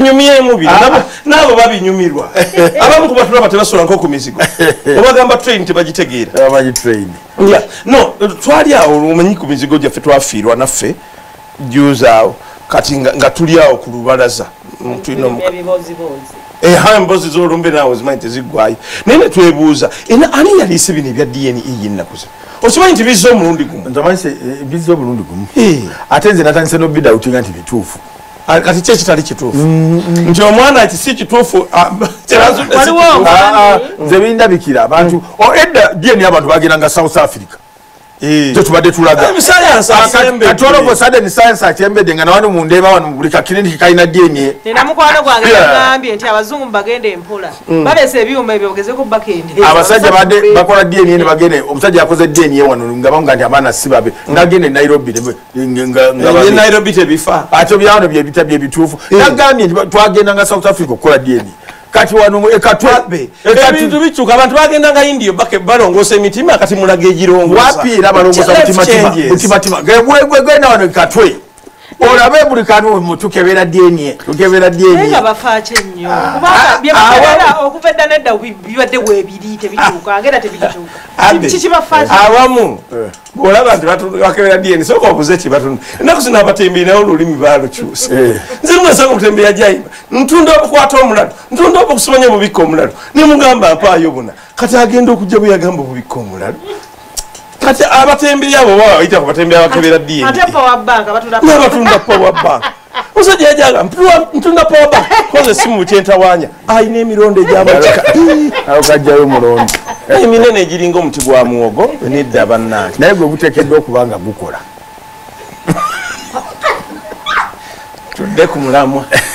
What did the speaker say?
nyumiyemu bino nabo babinyumirwa abamu ku batulaba tebasula nko ku mizigo obagamba train tebagitegeera abaji train no twali awo omanyi ku mizigo gyaffe twafiirwa naffe juuzaawo kati nga tuli awo ku lubalaza embozi z'olumbe naawe zimanyi teziggwayo naye ne twebuuza ani yaliise bino ebya DNA yennaku zino okimanyi nti bizza omulundi gumu bizza omulundi gumu ate nze natandise n'obidawutinga nti bituufu kati kye kitali kituufu nti omwana ati si kituufu nze bindabikira abantu edda DNA abantu bagendanga South Africa tubadde tulaga katologo sudden science akyembedde nga nawano mundeba wano buli kakliniki kalina DNA nina mukwano gwange yagambye nti abazungu bagende empola babese ebyuma ebyo bageze ku bakende abasajja badde bakola DNA ne bagende omusajja yakoze DNA wano nga banga nti abaana sibabe ngagende Nairobi nga Nairobi tebifa atyo byano bye bituufu nagambye twagenda nga South Africa okukola DNA kati wano ekatwe ebintu bichuka abantu bagenda nga India balongosa emitima kati mulage ejirongosa wapi era balongosa mutima gwe na wano ekatwe olabe buli kanu mutukebera DNA nga bafaache nnyo kubanga byabagala okuvedda nedda bibadde bwebiri tebichuka ngera tebichuka chichi bafaache awamu olaba nti bakebera DNA soko okuze kibatunda nakusina abatembi nayo olulimi balukyuse nze mwesa okutembera jayiba ntunda okukwata omulalo ntunda okusomanya obubikka omulalo nimugamba mpaayo buna kati agenda okujja buyagamba obubikka omulalo kati abatembi abo bayita ku batembi abakebera DNA ate power bank batunda power bank usajja yajaga ntunda power bank koze simu kyentawanya ayina emironde egy'abakika awo kajjayo mulondo eminene egiringa omuti gwa muwogo nedda bannange naye gwe guteekeddwa okubanga gukola tudde ku mulamwa